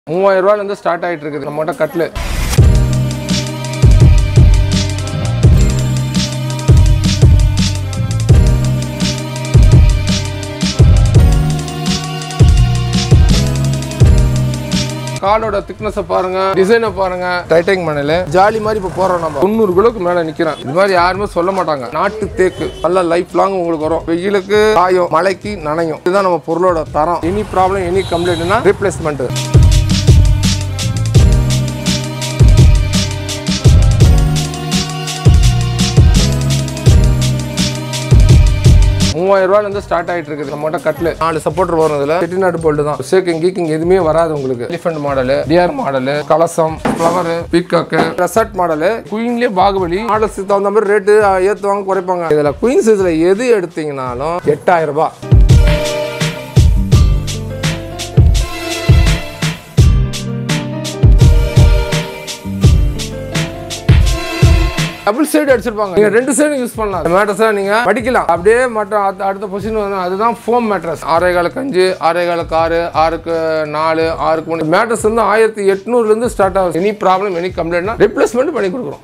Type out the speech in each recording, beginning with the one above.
3000 ரூபாயிலிருந்து ஸ்டார்ட் ஆகிட்டு இருக்குது நம்மகிட்ட கட்லு. காலோட திக்னஸை பாருங்க, டிசைனை பாருங்க. டைட்டிங் பண்ணல ஜாலி மாதிரி இப்போ போறோம். நம்ம 90 கிலோக்கு மேல நிக்கிறோம். இது மாதிரி யாருமே சொல்ல மாட்டாங்க. நாட்டு தேக்கு நல்ல லைஃப் லாங் உங்களுக்கு வரும். வெயிலுக்கு காயும், மழைக்கு நனையும். இதுதான் நம்ம பொருளோட தரம். எனி ப்ராப்ளம், எனி கம்ப்ளைண்ட்னா ரீப்ளேஸ்மெண்ட். 3000 ரூபாயிலிருந்து ஸ்டார்ட் ஆகிட்டு இருக்குது நம்மகிட்ட கட்லு. 4 சப்போர்ட்டர் வரும். இதுல செட்டிநாடு போல்டு தான். ஷேக்கிங் கீக்கிங் எதுவுமே வராது உங்களுக்கு. எலிஃபென்ட் மாடல், டிஆர் மாடல், கலசம், ஃப்ளவர், பீகாக்கு, ரெசார்ட் மாடல், குயின்லயே பாகுபலி மாடல்ஸ் தகுந்த மாதிரி ரேட்டு ஏற்றுவாங்க, குறைப்பாங்க. இதுல குயின் சைஸ்ல எது எடுத்தீங்கன்னாலும் 8000 ரூபாய். டபுள் சைடு அடிச்சிருப்பாங்க. நீங்க 2 சைடு யூஸ் பண்ணலாம். மேட்ரஸா நீங்க படிக்கலாம். அப்படியே மற்ற அடுத்த பொசிஷன் வந்து அதுதான் ஃபோம் மேட்ரஸ். 6.5 6.6 6க்கு 4 6க்கு 3 மேட்ரஸ் வந்து 1800 இருந்து ஸ்டார்ட் ஆகும். எனி ப்ராப்ளம், எனி கம்ப்ளைண்ட்னா ரிப்ளேஸ்மெண்ட் பண்ணி கொடுக்குறோம்.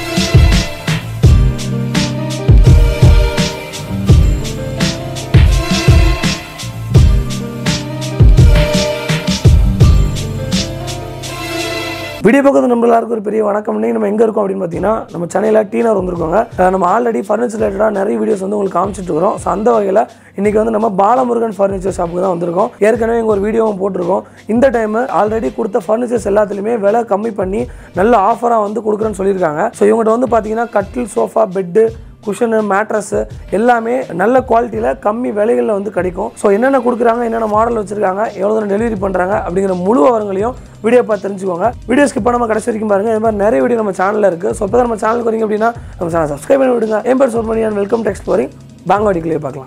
வீடியோ பக்கத்து நம்ம எல்லாருக்கும் ஒரு பெரிய வணக்கம். நம்ம எங்கே இருக்கோம் அப்படின்னு பார்த்தீங்கன்னா நம்ம சென்னையில் டீனர் வந்திருக்கோங்க. நம்ம ஆல்ரெடி ஃபர்னிச்சர் ரிலேட்டடாக நிறைய வீடியோஸ் வந்து உங்களுக்கு காமிச்சிட்டு இருக்கிறோம். ஸோ அந்த வகையில் இன்றைக்கி வந்து நம்ம பாலமுருகன் ஃபர்னிச்சர் ஷாப்புக்கு தான் வந்திருக்கோம். ஏற்கனவே இங்கே ஒரு வீடியோவும் போட்டிருக்கோம். இந்த டைம் ஆல்ரெடி கொடுத்த ஃபர்னிச்சர்ஸ் எல்லாத்துலேயுமே விலை கம்மி பண்ணி நல்ல ஆஃபராக வந்து கொடுக்குறேன்னு சொல்லியிருக்காங்க. ஸோ இவங்கள்ட்ட வந்து பார்த்தீங்கன்னா கட்டில், சோஃபா, பெட்டு, குஷனு, மேட்ரஸு எல்லாமே நல்ல குவாலிட்டியில் கம்மி விலைகளில் வந்து கிடைக்கும். ஸோ என்னென்ன கொடுக்குறாங்க, என்னென்ன மாடல் வச்சுருக்காங்க, எவ்வளோ தூரம் டெலிவரி பண்ணுறாங்க அப்படிங்கிற முழு விவரங்களையும் வீடியோ பார்த்து தெரிஞ்சுக்கோங்க. வீடியோ ஸ்கிப் பண்ணாமல் கடைசி வரைக்கும் பாருங்கள். இது மாதிரி நிறைய வீடியோ நம்ம சேனலில் இருக்குது. ஸோ இப்போ தான் நம்ம சேனலுக்கு வரீங்க அப்படின்னா நம்ம சேனல் சப்ஸ்கிரைப் பண்ணி விடுங்க. என் பேர் சுப்ரமணியன். வெல்கம் டு எக்ஸ்ப்ளோரிங் பாங்கவாடிக்குள்ளே பார்க்கலாம்.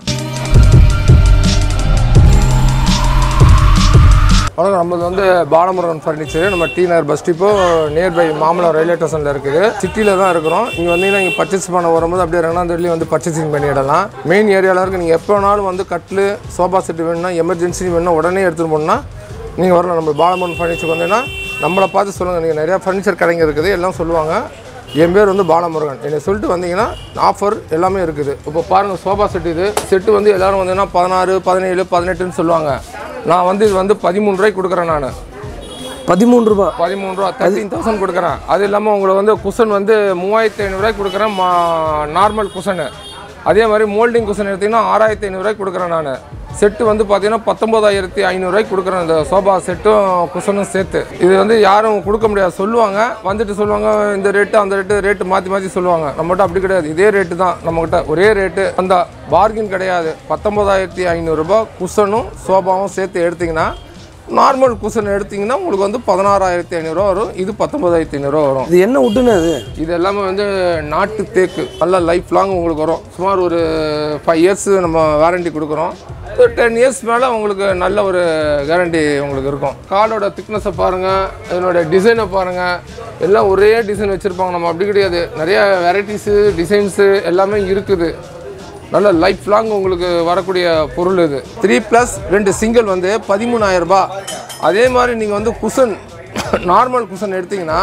வணக்கம். நம்மளது வந்து பாலமுருகன் ஃபர்னிச்சர். நம்ம டீனர் பஸ் டிப்போ நியர்பை மாமலம் ரயில்வே ஸ்டேஷனில் இருக்குது. சிட்டியில் தான் இருக்கிறோம். நீங்கள் வந்தீங்கன்னா நீங்கள் பர்ச்சேஸ் பண்ண வரும்போது அப்படியே 2ஆம் தேதியிலையும் வந்து பர்ச்சேசிங் பண்ணிடலாம். மெயின் ஏரியாவில் இருக்குது. நீங்கள் எப்போ வேணாலும் வந்து கட்லு, சோஃபா செட்டு வேணும்னா, எமர்ஜென்சி வேணும்னா உடனே எடுத்துகிட்டு போனால் நீங்கள் வரலாம். நம்ம பாலமுருகன் ஃபர்னிச்சர் வந்தீங்கன்னா நம்மளை பார்த்து சொல்லுங்கள். நீங்கள் நிறையா ஃபர்னிச்சர் கடைங்க இருக்குது, எல்லாம் சொல்லுவாங்க. என் பேர் வந்து பாலமுருகன். என்னை சொல்லிட்டு வந்தீங்கன்னா ஆஃபர் எல்லாமே இருக்குது. இப்போ பாருங்கள், சோஃபா செட்டு. இது செட்டு வந்து எல்லோரும் வந்தீங்கன்னா 16 17 18ன்னு சொல்லுவாங்க. நான் வந்து இது வந்து 13 ரூபாய்க்கு கொடுக்குறேன். நான் 13 ரூபா 13,000 கொடுக்குறேன். அது இல்லாமல் உங்களுக்கு வந்து குஷன் வந்து 3500 ரூபாய்க்கு கொடுக்குறேன். Normal cushion. அதே மாதிரி மோல்டிங் குஷன் எடுத்திங்கன்னா 6500 ரூபாய்க்கு கொடுக்குறேன். நான் செட்டு வந்து பார்த்தீங்கன்னா 19,500 ரூபாய்க்கு கொடுக்குறேன். இந்த சோஃபா செட்டும் குஷனும் சேர்த்து. இது வந்து யாரும் கொடுக்க முடியாது. சொல்லுவாங்க, வந்துட்டு சொல்லுவாங்க இந்த ரேட்டு அந்த ரேட்டு மாற்றி சொல்லுவாங்க. நம்மகிட்ட அப்படி கிடையாது. இதே ரேட்டு தான் நம்மகிட்ட. ஒரே ரேட்டு. அந்த பார்கின் கிடையாது. 19,500 ரூபாய் குஷனும் சோஃபாவும் சேர்த்து எடுத்திங்கன்னா, நார்மல் குஷன் எடுத்திங்கன்னா உங்களுக்கு வந்து 16,500 ரூபா வரும். இது 19,500 ரூபா வரும். இது என்ன உட்டுன்னு? இது எல்லாமே வந்து நாட்டு தேக்கு. நல்ல லைஃப் லாங் உங்களுக்கு வரும். சுமார் ஒரு 5 இயர்ஸ் நம்ம வாரண்டி கொடுக்குறோம். ஒரு 10 இயர்ஸ் மேலே உங்களுக்கு நல்ல ஒரு கேரண்டி உங்களுக்கு இருக்கும். காலோட திக்னஸை பாருங்கள், இதனோட டிசைனை பாருங்கள். எல்லாம் ஒரே டிசைன் வச்சுருப்பாங்க. நம்ம அப்படி கிடையாது. நிறைய வெரைட்டிஸு, டிசைன்ஸு எல்லாமே இருக்குது. நல்ல லைஃப் லாங் உங்களுக்கு வரக்கூடிய பொருள் இது. 3+2 சிங்கிள் வந்து 13,000 ரூபாய். அதே மாதிரி நீங்கள் வந்து குஷன், நார்மல் குஷன் எடுத்திங்கன்னா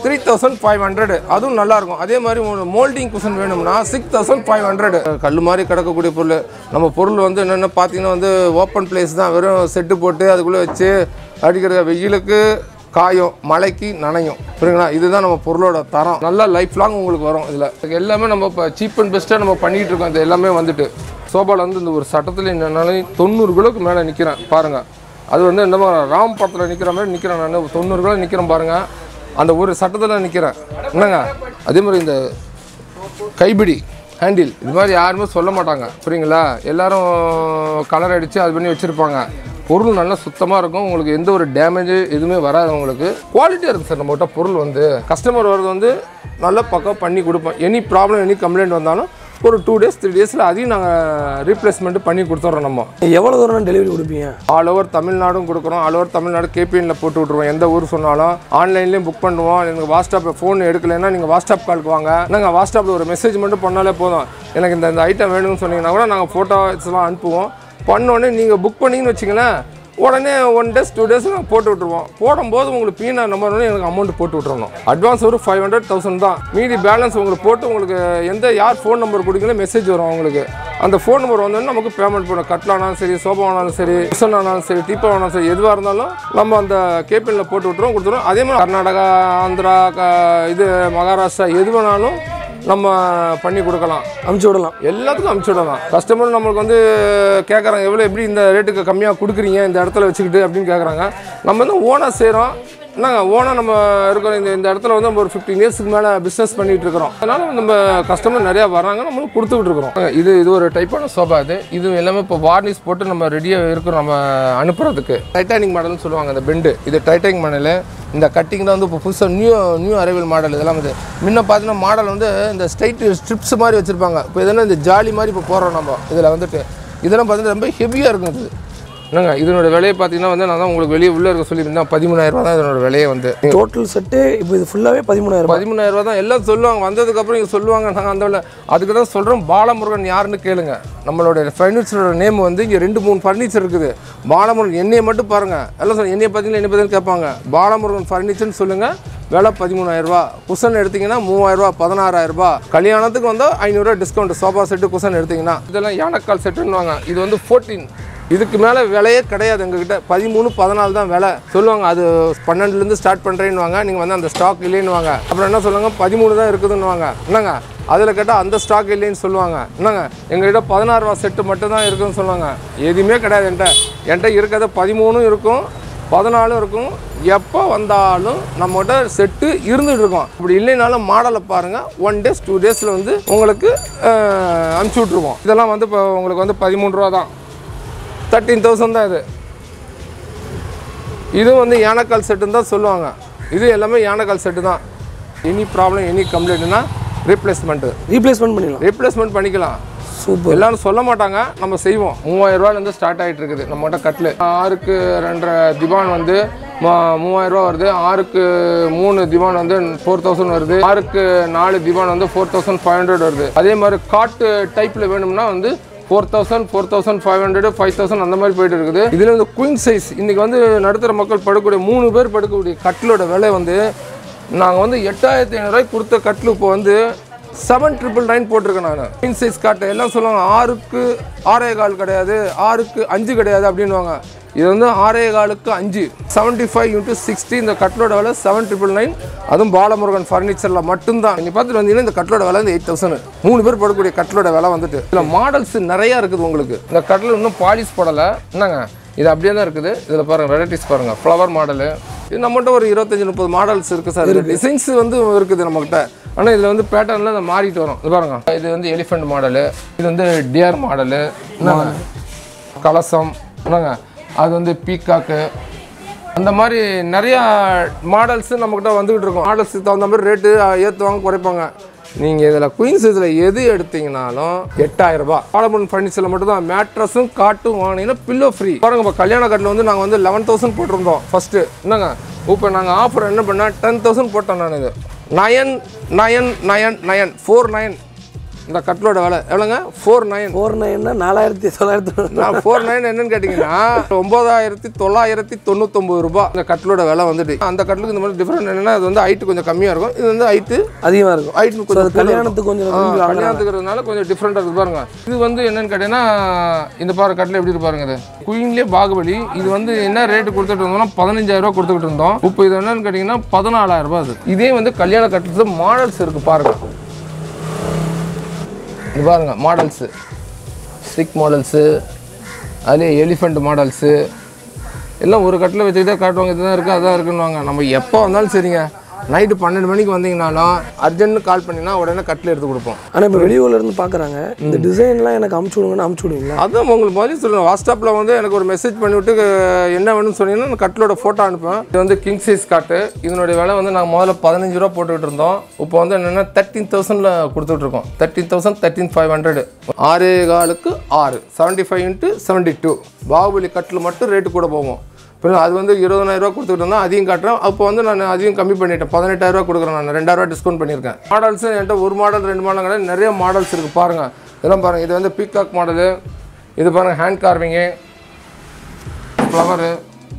3,500. அதுவும் நல்லாயிருக்கும். அதே மாதிரி மோல்டிங் குஷன் வேணும்னா 6,500. கல் மாதிரி கிடக்கக்கூடிய பொருள். நம்ம பொருள் வந்து என்னென்ன பார்த்தீங்கன்னா வந்து ஓப்பன் பிளேஸ் தான். வெறும் செட்டு போட்டு அதுக்குள்ளே வச்சு அடிக்கிற வெயிலுக்கு காயும், மழைக்கு நனையும். புரியுங்களா? இதுதான் நம்ம பொருளோட தரம். நல்ல லைஃப் லாங் உங்களுக்கு வரும். இதில் எல்லாமே நம்ம இப்போ சீப் அண்ட் பெஸ்ட்டாக நம்ம பண்ணிகிட்டு இருக்கோம். இது எல்லாமே வந்துட்டு சோபாவில் வந்து இந்த ஒரு சட்டத்தில் என்னாலும் 90 கிலோக்கு மேலே நிற்கிறேன் பாருங்கள். அது வந்து இந்த மாதிரி ராம் படத்தில் நிற்கிற மாதிரி நிற்கிறேன். நான் 90 கிலோ நிற்கிறேன் பாருங்கள். அந்த ஒரு சட்டத்தில் நிற்கிறேன். என்னங்க, அதே மாதிரி இந்த கைப்பிடி ஹேண்டில் இது மாதிரி யாருமே சொல்ல மாட்டாங்க. புரியுங்களா? எல்லோரும் கலர் அடித்து அது பண்ணி வச்சுருப்பாங்க. பொருள் நல்லா சுத்தமாக இருக்கும். உங்களுக்கு எந்த ஒரு டேமேஜ் எதுவுமே வராது. உங்களுக்கு குவாலிட்டியாக இருக்குது சார். நம்மகிட்ட பொருள் வந்து கஸ்டமர் வர்றது வந்து நல்லா பக்கம் பண்ணி கொடுப்போம். எனி ப்ராப்ளம், எனி கம்ப்ளைண்ட் வந்தாலும் ஒரு 2 days 3 daysல அதையும் நாங்கள் ரீப்ளேஸ்மெண்ட் பண்ணி கொடுத்துட்றோம். நம்ம எவ்வளோ தூரம் டெலிவரி கொடுப்பீங்க? ஆல் ஓவர் தமிழ்நாடும் கொடுக்குறோம். ஆல் ஓவர் தமிழ்நாடு கேபிஎனில் போட்டு விட்ருவோம். எந்த ஊர் சொன்னாலும் ஆன்லைன்லேயும் புக் பண்ணுவோம். எனக்கு வாட்ஸ்அப் ஃபோன் எடுக்கலைன்னா நீங்கள் வாட்ஸ்அப் காலுக்கு வாங்க. நாங்கள் வாட்ஸ்அப்பில் ஒரு மெசேஜ் மட்டும் பண்ணாலே போதும். எனக்கு இந்த ஐட்டம் வேணும்னு சொன்னீங்கன்னா கூட நாங்கள் ஃபோட்டோஸ்லாம் அனுப்புவோம். பண்ணோடனே நீங்கள் புக் பண்ணிங்கன்னு வச்சிங்களேன், உடனே 1 days 2 days நாங்கள் போட்டு விட்ருவோம். போடும்போது உங்களுக்கு பிஎன்ஆர் நம்பர் வந்து எனக்கு அமௌண்ட் போட்டு விட்ருணும். அட்வான்ஸ் ஒரு 500,000 தான். மீதி பேலன்ஸ் உங்களுக்கு போட்டு உங்களுக்கு யார் ஃபோன் நம்பர் கொடுக்கல மெசேஜ் வரும் உங்களுக்கு. அந்த ஃபோன் நம்பர் வந்தோடனே நமக்கு பேமெண்ட் பண்ணணும். கட்லானாலும் சரி, சோபானாலும் சரி, குஷன் ஆனாலும் சரி, டீப்பா ஆனாலும் சரி, எதுவாக இருந்தாலும் நம்ம அந்த கேபினில் போட்டு விட்ருவோம், கொடுத்துருவோம். அதே மாதிரி கர்நாடகா, ஆந்திரா, மகாராஷ்டிரா எது வேணாலும் நம்ம பண்ணி கொடுக்கலாம், அமுச்சு விடலாம். எல்லாத்துக்கும் அமுச்சு விடலாம். கஸ்டமர் நம்மளுக்கு வந்து கேட்குறாங்க, எவ்வளோ எப்படி இந்த ரேட்டுக்கு கம்மியாக கொடுக்குறீங்க இந்த இடத்துல வச்சுக்கிட்டு அப்படின்னு கேட்குறாங்க. நம்ம வந்து ஓனாக செய்கிறோம். என்னங்க ஓனாக நம்ம இருக்கிறோம். இந்த இடத்துல வந்து நம்ம ஒரு 15 இயர்ஸ்க்கு மேலே பிஸ்னஸ் பண்ணிகிட்டு இருக்கிறோம். அதனால் நம்ம கஸ்டமர் நிறையா வராங்க, நம்மளும் கொடுத்துக்கிட்டு இருக்கிறோம். இது ஒரு டைப்பான சோபா. இது எல்லாமே இப்போ வார்னிஷ் போட்டு நம்ம ரெடியாக இருக்கிறோம் நம்ம அனுப்புறதுக்கு. டைட்டானிக் மாடல்னு சொல்லுவாங்க இந்த பெண்டு. இது டைட்டானிக் மாடலு. இந்த கட்டிங் தான் வந்து இப்போ புதுசாக நியூ அரைவல் மாடல். இதெல்லாம் வந்து முன்ன பார்த்தீங்கன்னா மாடல் வந்து இந்த ஸ்ட்ரைட் ஸ்ட்ரிப்ஸ் மாதிரி வச்சுருப்பாங்க. இப்போ இதெல்லாம் இந்த ஜாலி மாதிரி இப்போ போடுறோம் நம்ம. இதில் வந்துட்டு இதெல்லாம் பார்த்தீங்கன்னா ரொம்ப ஹெவியாக இருக்கும். இது என்னங்க இதனோட விலையை பார்த்தீங்கன்னா வந்து நான் தான் உங்களுக்கு வெளியே உள்ளே இருக்க சொல்லியிருந்தேன். 13,000 தான் இதனோட விலையை வந்து. டோட்டல் செட்டு இப்போ இது ஃபுல்லாகவே 13,000 தான். எல்லாம் சொல்லுவாங்க வந்ததுக்கப்புறம் இங்கே சொல்லுவாங்க. நாங்கள் அந்த அதுக்கு தான் சொல்கிறோம். பாலமுருகன் யாருன்னு கேளுங்க. நம்மளோட ஃபர்னிச்சரோட நேம் வந்து இங்கே 2-3 ஃபர்னிச்சர் இருக்குது. பாலமுருகன் என்னையை மட்டும் பாருங்கள். எல்லாம் சொல்லுங்கள் என்னையை பார்த்தீங்கன்னா கேட்பாங்க. பாலமுருகன் ஃபர்னிச்சர்னு சொல்லுங்கள். விலை 13,000. குஷன் எடுத்திங்கன்னா 3,000, 16,000. கல்யாணத்துக்கு வந்தால் 500 டிஸ்கவுண்ட். சோஃபா செட்டு குஷன் எடுத்திங்கன்னா இதெல்லாம் யானைக்கால் செட்டுன்னுவாங்க. இது வந்து 14. இதுக்கு மேலே விலையே கிடையாது எங்ககிட்ட. 13, 14 தான் விலை சொல்லுவாங்க. அது 12லேருந்து ஸ்டார்ட் பண்ணுறேன்னுவாங்க. நீங்கள் வந்து அந்த ஸ்டாக் இல்லைன்னுவாங்க. அப்புறம் என்ன சொல்லுவாங்க 13 தான் இருக்குதுன்னுவாங்க. என்னங்க அதில் கேட்டால் அந்த ஸ்டாக் இல்லைன்னு சொல்லுவாங்க. என்னங்க எங்கள்கிட்ட 16 செட்டு மட்டும்தான் இருக்குதுன்னு சொல்லுவாங்க. எதுவுமே கிடையாது. என்கிட்ட இருக்கிறத 13 இருக்கும், 14 இருக்கும். எப்போ வந்தாலும் நம்மகிட்ட செட்டு இருந்துகிட்டு இருக்கோம். அப்படி இல்லைனாலும் மாடலை பாருங்கள். 1 days 2 days வந்து உங்களுக்கு அனுப்பிச்சி விட்ருவோம். இதெல்லாம் வந்து இப்போ உங்களுக்கு வந்து 13 ரூபா தான். 13,000 தான் இது. இதுவும் வந்து யானைக்கால் செட்டுன்னு தான் சொல்லுவாங்க. இது எல்லாமே யானைக்கால் செட்டு தான். எனி ப்ராப்ளம், எனி கம்ப்ளைண்ட்னா ரீப்ளேஸ்மெண்ட் பண்ணிக்கலாம். சூப்பர். எல்லாரும் சொல்ல மாட்டாங்க, நம்ம செய்வோம். 3,000 ரூபாயிலேருந்து ஸ்டார்ட் ஆகிட்டு இருக்குது நம்மகிட்ட கட்டில். 6க்கு 2.5 திவான் வந்து 3,000 ரூபா வருது. 6க்கு 3 திவான் வந்து 4,000 வருது. 6க்கு 4 திவான் வந்து 4,500 வருது. அதே மாதிரி காட்டு டைப்பில் வேணும்னா வந்து 4,000, 4,500, 5,000 அந்த மாதிரி போயிட்டு இருக்குது. இதில் வந்து குயின் சைஸ் இன்றைக்கி வந்து நடுத்தர மக்கள் படுக்கக்கூடிய 3 பேர் படுக்கக்கூடிய கட்டிலோட விலை வந்து நாங்கள் வந்து 8,500 கொடுத்த கட்டில் இப்போ வந்து 7,999 போட்டிருக்கேன் நான். குயின் சைஸ் காட்டு எல்லாம் சொல்லுவாங்க 6க்கு 6.25 கிடையாது, 6க்கு 5 கிடையாது அப்படின்வாங்க. இது வந்து 6.25க்கு 5, 75 × 60. இந்த கட்டிலோட விலை 7,999. அதுவும் பாலமுருகன் ஃபர்னிச்சரில் மட்டும்தான். நீங்கள் பார்த்துட்டு வந்தீங்கன்னா இந்த கட்டிலோட விலை வந்து 8,000. 3 பேர் படக்கூடிய கட்டிலோட விலை வந்துட்டு. இதில் மாடல்ஸ் நிறையா இருக்குது உங்களுக்கு. இந்த கட்டில் இன்னும் பாலிஷ் போடலை. என்னங்க இது அப்படியே தான் இருக்குது. இதில் பாருங்கள் வெரைட்டிஸ் பாருங்கள். ஃப்ளவர் மாடலு இது நம்மகிட்ட ஒரு 25-30 மாடல்ஸ் இருக்குது சார். டிசைன்ஸ் வந்து இருக்குது நம்மகிட்ட. ஆனால் இதில் வந்து பேட்டர்னில் அதை மாறிட்டு வரும். இது பாருங்கள். இது வந்து எலிஃபெண்ட் மாடலு, இது வந்து டியர் மாடலு, என்னங்க கலசம், என்னங்க அது வந்து பீக்காக்கு, அந்த மாதிரி நிறையா மாடல்ஸு நம்மக்கிட்ட வந்துக்கிட்டு இருக்கோம். மாடல்ஸுக்கு தகுந்த மாதிரி ரேட்டு ஏற்றுவாங்க, குறைப்பாங்க. நீங்கள் இதில் குயின் சைஸில் எது எடுத்தீங்கனாலும் 8,000 ரூபா. பாலமுருகன் ஃபர்னிச்சரில் மட்டும் தான். மேட்ரஸும் காட்டும் வாங்கினீங்கன்னா பில்லோ ஃப்ரீ. பாருங்க இப்போ கல்யாண கட்டில் வந்து நாங்கள் வந்து 11,000 போட்டிருந்தோம் ஃபஸ்ட்டு. என்னங்க இப்போ நாங்கள் ஆஃபர் என்ன பண்ணால் 10,000 போட்டோம். நான் இது 9,999 49. இந்த கட்டிலோட விலை எவ்வளோங்க? 49 4,900. 49 என்னன்னு கேட்டிங்கன்னா 9,999 ரூபா இந்த கட்டிலோட விலை வந்துட்டு. அந்த கட்டிலுக்கு இந்த மாதிரி டிஃப்ரெண்ட் என்னன்னா அது வந்து ஹைட்டு கொஞ்சம் கம்மியாக இருக்கும். இது வந்து ஹைட்டு அதிகமாக இருக்கும். ஹைட்டு கொஞ்சம் கல்யாணத்துக்கு கல்யாணத்துக்குறதுனால கொஞ்சம் டிஃப்ரெண்ட்டாக இருக்குது பாருங்க. இது வந்து என்னன்னு கேட்டிங்கன்னா இந்த பாரு கட்டில் எப்படி இருப்பாருங்க. இது குயின்லேயே பாகுபலி. இது வந்து என்ன ரேட்டு கொடுத்துட்டு இருந்தோம்னா 15,000 ரூபா கொடுத்துக்கிட்டு இருந்தோம். இப்போ இது என்னன்னு கேட்டிங்கன்னா 14,000 ரூபா. அது இதே வந்து கல்யாண கட்டில் மாடல்ஸ் இருக்குது பாருங்க. இது பாருங்க மாடல்ஸு, ஸ்டிக் மாடல்ஸு, அதுலேயே எலிஃபெண்ட் மாடல்ஸு எல்லாம் ஒரு கட்டில் வச்சுக்கிட்டே காட்டுவாங்க. இதுதான் இருக்குது அதான் இருக்குன்னுவாங்க. நம்ம எப்போ வந்தாலும் சரிங்க, நைட்டு 12 மணிக்கு வந்தீங்கனாலும் அர்ஜென்ட்னு கால் பண்ணினா உடனே கட்டில் எடுத்து கொடுப்போம். ஆனால் இப்போ வெளியூர்லேருந்து பார்க்குறாங்க இந்த டிசைன்லாம் எனக்கு அமுச்சு விடுங்கன்னு அமுச்சு விடுவீங்களா? அதுவும் உங்களுக்கு மாதிரி சொல்லுங்கள். வாட்ஸ்அப்பில் வந்து எனக்கு ஒரு மெசேஜ் பண்ணிவிட்டு என்ன வேணும்னு சொன்னீங்கன்னா நான் கட்டிலோட ஃபோட்டோ அனுப்பேன். இது வந்து கிங் சைஸ் காட்டு. இதனுடைய விலை வந்து நாங்கள் முதல்ல 15 ரூபா போட்டுக்கிட்டு இருந்தோம். இப்போ வந்து என்னென்னா 13,000 கொடுத்துட்ருக்கோம். 13,000, 13,500. 6.25க்கு 6, 75 × 72. பாகுபலி கட்டில் மட்டும் ரேட்டு கூட போகும். இப்போ அது வந்து 20,000 ரூபா கொடுத்துட்டு இருந்தால் அதையும் காட்டுறேன். அப்போ வந்து நான் அதையும் கம்மி பண்ணிட்டேன். 18,000 ரூபா கொடுக்குறேன். நான் 2,000 ரூபா டிஸ்கவுண்ட் பண்ணியிருக்கேன். மாடல்ஸு என்கிட்ட ஒரு மாடல் 2 மாடல் கிடையாது, நிறைய மாடல்ஸ் இருக்குது பாருங்கள். இதெல்லாம் பாருங்கள். இது வந்து பீகாக் மாடலு. இது பாருங்கள் ஹேண்ட் கார்விங்கு. Flower,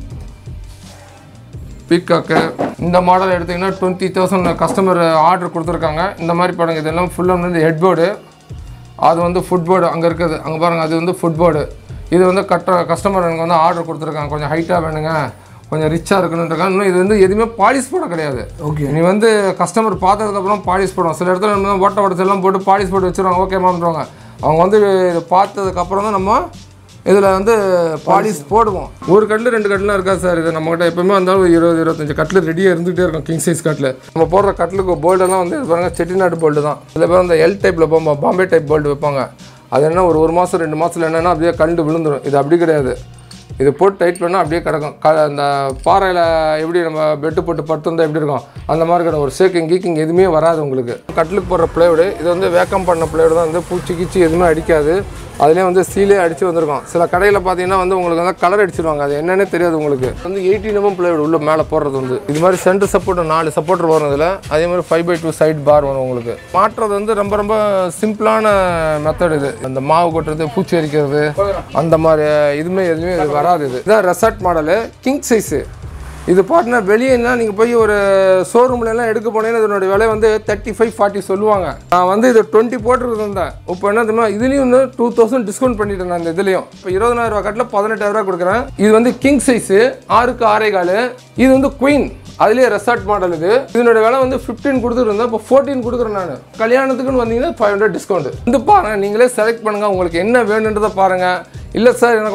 peacock. இந்த மாடல் எடுத்திங்கன்னா 20,000 கஸ்டமர் ஆர்டர் கொடுத்துருக்காங்க. இந்த மாதிரி பாருங்கள், இதெல்லாம் ஃபுல்லாக வந்து ஹெட் போர்டு, அது வந்து ஃபுட் போர்டு அங்கே இருக்குது. அங்கே பாருங்கள், அது வந்து ஃபுட் போர்டு. இது வந்து கஸ்டமர் எனக்கு வந்து ஆர்டர் கொடுத்துருக்காங்க, கொஞ்சம் ஹைட்டாக வேணுங்க, கொஞ்சம் ரிச்சாக இருக்கணுன்றாங்க. இன்னும் இது வந்து எதுவுமே பாலிஷ் போட கிடையாது. ஓகே, நீ வந்து கஸ்டமர் பார்த்ததுக்கப்புறம் பாலிஷ் போடுவோம். சில இடத்துல நம்ம ஓட்ட உடச்செல்லாம் போட்டு பாலிஷ் போட்டு வச்சுருவாங்க, ஓகே மாம்ன்றவங்க. அவங்க வந்து இது பார்த்ததுக்கப்புறம் தான் நம்ம இதில் வந்து பாலிஷ் போடுவோம். ஒரு கட்டில் 2 கட்டிலாம் இருக்காது சார். இது நம்மகிட்ட எப்பவுமே வந்தாலும் 20-25 கட்டில் ரெடியாக இருந்துகிட்டே இருக்கும். கிங் சைஸ் கட்டில் நம்ம போடுற கட்டிலுக்கு போல்டெல்லாம் வந்து பாருங்கள், செட்டிநாடு போல்டு தான். சில பேர் அந்த எல் டைப்பில் போகும்போது பாம்பே டைப் போல்டு வைப்பாங்க. அது என்ன ஒரு மாதம் 2 மாதத்தில் என்னென்னா அப்படியே கண்டு விழுந்துடும். இது அப்படி கிடையாது. இது போட்டு டைட் பண்ணால் அப்படியே கிடக்கும். அந்த பாறையில் எப்படி நம்ம பெட்டு போட்டு படுத்துருந்தா எப்படி இருக்கும் அந்த மாதிரி கிடக்கும். ஒரு கீக்கிங் எதுவுமே வராது உங்களுக்கு. கட்டிலுக்கு போடுற பிளேவுடு இது வந்து வேக்கம் பண்ண பிளேவுடு தான். வந்து பூச்சி கீச்சி எதுவுமே அடிக்காது. அதுலேயே வந்து சீலே அடித்து வந்திருக்கும். சில கடையில் பார்த்தீங்கன்னா வந்து உங்களுக்கு வந்து கலர் அடிச்சிடுவாங்க, அது என்னென்னே தெரியாது உங்களுக்கு. வந்து 18 mm பிளேவுடு உள்ள மேலே போடுறது வந்து இது மாதிரி சென்டர் சப்போர்ட் 4 சப்போர்ட்டர் வரும். இதில் அதே மாதிரி 5x2 சைட் பார் வரும் உங்களுக்கு. மாற்றுறது வந்து ரொம்ப ரொம்ப சிம்பிளான மெத்தட். இது அந்த மாவு கொட்டுறது, பூச்சி அரிக்கிறது, அந்த மாதிரி எதுவுமே இது வராது. இதுதான் ரெசார்ட் மாடலு, கிங் சைஸு. இது பார்த்தீங்கன்னா வெளியேன்னா நீங்கள் போய் ஒரு ஷோரூம்லலாம் எடுக்க போனீங்கன்னா இதனுடைய விலை வந்து 35-40 சொல்லுவாங்க. நான் வந்து இது 20 போட்டுருந்தேன். இப்போ என்ன தெரியுமா, இதுலேயும் வந்து 2000 டிஸ்கவுண்ட் பண்ணிட்டேன் நான். இந்த இதுலேயும் இப்போ 20,000 ரூபா கட்டில் 18,000 கொடுக்குறேன். இது வந்து கிங் சைஸு 6க்கு 6.25. இது வந்து குயின், அதுலேயே ரெசார்ட் மாடல். இதனோட விலை வந்து 15 கொடுத்துருந்தேன், இப்போ 14 கொடுக்குறேன் நான். கல்யாணத்துக்குன்னு வந்தீங்கன்னா 500 டிஸ்கவுண்ட். வந்து பாருங்கள், நீங்களே செலக்ட் பண்ணுங்கள், உங்களுக்கு என்ன வேணுன்றதை பாருங்கள். இல்லை சார் எனக்கு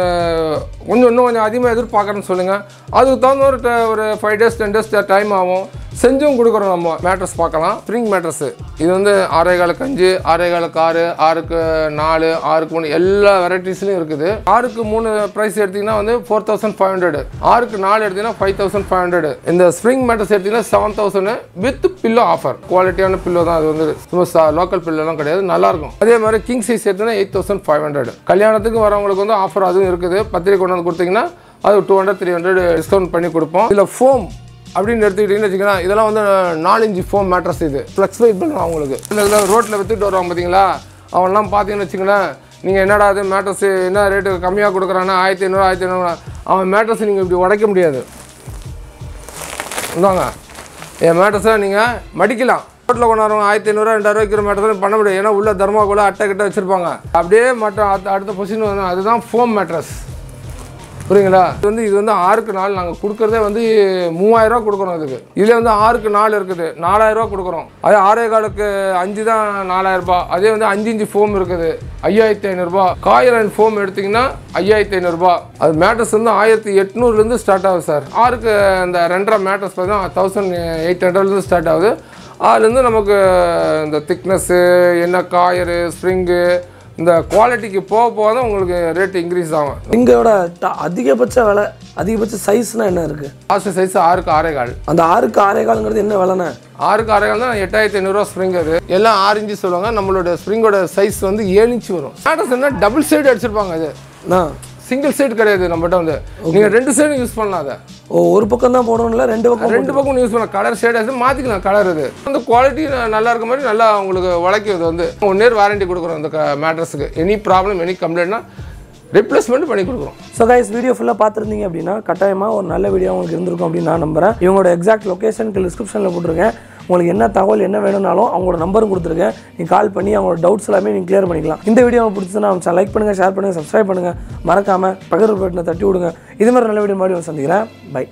இன்னும் கொஞ்சம் அதிகமாக எதிர்பார்க்குறேன்னு சொல்லுங்கள். அதுக்கு தகுந்த ஒரு 5 days 10 days டைம் ஆகும். செஞ்சும் கொடுக்குறோம். நம்ம மேட்ரஸ் பார்க்கலாம். ஸ்ப்ரிங் மேட்ரஸ் இது வந்து 6.25, 6.25, 6, 6க்கு 4, 6க்கு 3 எல்லா வெரைட்டிஸ்லையும் இருக்குது. 6க்கு 3 ப்ரைஸ் எடுத்திங்கன்னா வந்து 4,500, 6க்கு 4 எடுத்திங்கன்னா 5,500. இந்த ஸ்ப்ரிங் மேட்ரஸ் எடுத்திங்கன்னா 7,000 வித் பில்லோ ஆஃபர். குவாலிட்டியான பில்லோ தான். அது வந்து சும்மா லோக்கல் பில்லோலாம் கிடையாது, நல்லாயிருக்கும். அதே மாதிரி கிங் சைஸ் எடுத்திங்கன்னா 8,500. கல்யாணத்துக்கு வரவங்களுக்கு வந்து ஆஃபர் அதுவும் இருக்குது. பத்திரிக்கை கொண்டு வந்து கொடுத்தீங்கன்னா அது 200-300 டிஸ்கவுண்ட் பண்ணி கொடுப்போம். இதில் ஃபோம் அப்படின்னு எடுத்துக்கிட்டிங்கன்னு வச்சுக்கோங்க, இதெல்லாம் வந்து 4 inch ஃபோம் மேட்ரஸ். இது ஃப்ளெக்ஸிபிள் அவங்களுக்கு. இதில் ரோட்டில் விற்றுட்டு வருவாங்க பார்த்தீங்களா, அவன்லாம் பார்த்தீங்கன்னு வச்சுங்களேன், நீங்கள் என்னடா அது மேட்ரஸ் என்ன ரேட்டு கம்மியாக கொடுக்குறான்னா 1,500, 1,500. அவன் மேட்ரஸ் நீங்கள் இப்படி உடைக்க முடியாது. இந்தாங்க என் மேட்ரஸை நீங்கள் மடிக்கலாம். ரோட்டில் கொண்டாடுறவங்க 1,500, 2,000 விற்கிற மேட்ரஸ் பண்ண முடியாது. ஏன்னா உள்ள தர்மாக்குள்ள அட்டை கிட்ட வச்சுருப்பாங்க. அப்படியே அடுத்த பொசிஷன் வந்து அதுதான் ஃபோம் மேட்ரஸ். புரியுங்களா? இது வந்து 6க்கு 4 நாங்கள் கொடுக்குறதே வந்து 3,000 ரூபா கொடுக்குறோம். இதுக்கு இதில் வந்து 6க்கு 4 இருக்குது, 4,000 ரூபா கொடுக்குறோம். அதே 6.25க்கு 5 தான் 4,000 ரூபாய். அதே வந்து 5 inch ஃபோம் இருக்குது 5,500 ரூபா. காயில் ஃபோம் எடுத்திங்கன்னா 5,500 ரூபா. அது மேட்ரஸ் வந்து 1,800லேருந்து ஸ்டார்ட் ஆகுது சார். 6க்கு இந்த 2.5 மேட்ரஸ் பார்த்தீங்கன்னா 1,800லேருந்து ஸ்டார்ட் ஆகுது. அதுலேருந்து நமக்கு இந்த திக்னஸ்ஸு என்ன காயரு ஸ்ப்ரிங்கு இந்த குவாலிட்டிக்கு போக தான் உங்களுக்கு ரேட் இன்க்ரீஸ் ஆகும். இங்கோட அதிகபட்ச விலை, அதிகபட்ச சைஸ்னால் என்ன இருக்குது? லாஸ்ட் சைஸ் 6க்கு 6.25. அந்த 6க்கு 6.25ங்கிறது என்ன விலைண்ணே? 6க்கு 6.25 தான் 8,500 ரூபா ஸ்ப்ரிங். அது எல்லாம் 6 inch சொல்லுவாங்க. நம்மளோட ஸ்ப்ரிங்கோட சைஸ் வந்து 7 inch வரும். மேட்ரஸ் என்ன டபுள் சைடு அடிச்சிருப்பாங்க. அது சிங்கிள் சைடு கிடையாது நம்மகிட்ட. வந்து நீங்கள் 2 சைடும் யூஸ் பண்ணலாம். அதை ஒரு பக்கம் தான் போடணும்ல, 2 பக்கம் யூஸ் பண்ணலாம். கலர் ஷேட் மாற்றிக்கலாம். கலர் இது வந்து குவாலிட்டி நல்லா இருக்க மாதிரி நல்லா உங்களுக்கு உழைக்கும். இது வந்து 1 year வாரண்டி கொடுக்குறோம் இந்த மேட்ரஸுக்கு. எனி ப்ராப்ளம் எனி கம்ப்ளைண்ட்னா ரிப்ளேஸ்மெண்ட் பண்ணி கொடுக்குறோம். ஸோ கைஸ், வீடியோ ஃபுல்லாக பார்த்துருந்தீங்க அப்படின்னா கட்டாயமாக ஒரு நல்ல வீடியோ உங்களுக்கு இருந்திருக்கும் அப்படின்னு நான் நம்புகிறேன். இவங்களோட எக்ஸாக்ட் லொக்கேஷனுக்கு டிஸ்கிரிப்ஷனில் போட்டிருக்கேன். உங்களுக்கு என்ன தகவல் என்ன வேணும்னாலும் அவங்களோட நம்பரும் கொடுத்துருக்கேன். நீங்கள் கால் பண்ணி அவங்களோட டவுட்ஸ் எல்லாமே நீங்கள் கிளியர் பண்ணிக்கலாம். இந்த வீடியோ உங்களுக்கு பிடிச்சதுன்னா லைக் பண்ணுங்கள், ஷேர் பண்ணுங்கள், சப்ஸ்கிரைப் பண்ணுங்கள். மறக்காமல் பக்கத்து பட்டனை தட்டி விடுங்க. இது மாதிரி நல்ல வீடியோ மாதிரி சந்திக்கிறேன். பை.